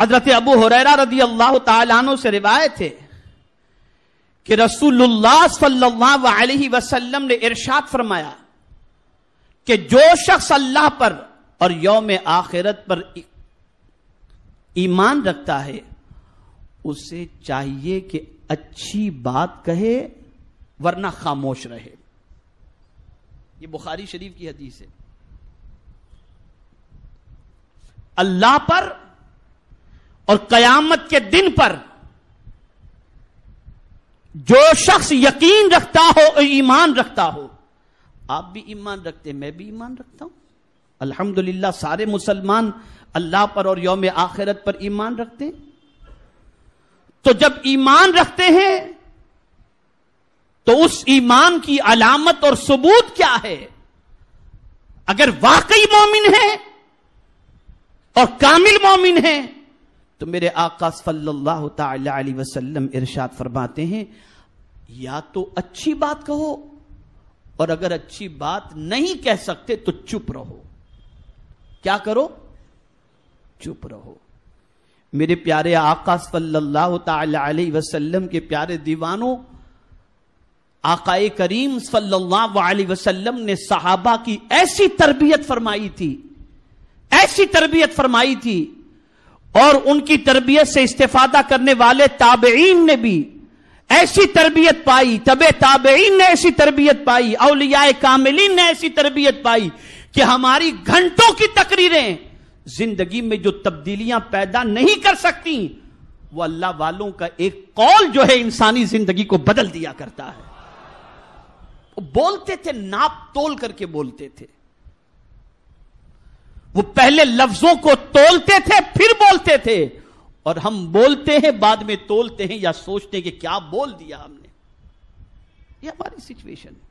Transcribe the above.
حضرت ابو ہریرہ رضی اللہ تعالیٰ عنہ سے روایت ہے کہ رسول اللہ صلی اللہ علیہ وسلم نے ارشاد فرمایا کہ جو شخص اللہ پر اور یوم آخرت پر ایمان رکھتا ہے اسے چاہیے کہ اچھی بات کہے ورنہ خاموش رہے. یہ بخاری شریف کی حدیث ہے. اللہ پر اور قیامت کے دن پر جو شخص یقین رکھتا ہو اور ایمان رکھتا ہو، آپ بھی ایمان رکھتے ہیں، میں بھی ایمان رکھتا ہوں، الحمدللہ سارے مسلمان اللہ پر اور یوم آخرت پر ایمان رکھتے ہیں. تو جب ایمان رکھتے ہیں تو اس ایمان کی علامت اور ثبوت کیا ہے؟ اگر واقعی مومن ہے اور کامل مومن ہے تو میرے آقا صلی اللہ تعالی علیہ وسلم ارشاد فرماتے ہیں یا تو اچھی بات کہو، اور اگر اچھی بات نہیں کہہ سکتے تو چپ رہو. کیا کرو؟ چپ رہو. میرے پیارے آقا صلی اللہ تعالی علیہ وسلم کے پیارے دیوانوں، آقا کریم صلی اللہ علیہ وسلم نے صحابہ کی ایسی تربیت فرمائی تھی، ایسی تربیت فرمائی تھی، اور ان کی تربیت سے استفادہ کرنے والے تابعین نے بھی ایسی تربیت پائی، تبع تابعین نے ایسی تربیت پائی، اولیاء کاملین نے ایسی تربیت پائی کہ ہماری گھنٹوں کی تقریریں زندگی میں جو تبدیلیاں پیدا نہیں کر سکتی، وہ اللہ والوں کا ایک قول جو ہے انسانی زندگی کو بدل دیا کرتا ہے. وہ بولتے تھے، ناپ تول کر کے بولتے تھے. وہ پہلے لفظوں کو تولتے تھے پھر بولتے تھے، اور ہم بولتے ہیں بعد میں تولتے ہیں یا سوچتے ہیں کہ کیا بول دیا ہم نے. یہ ہماری سچویشن ہے.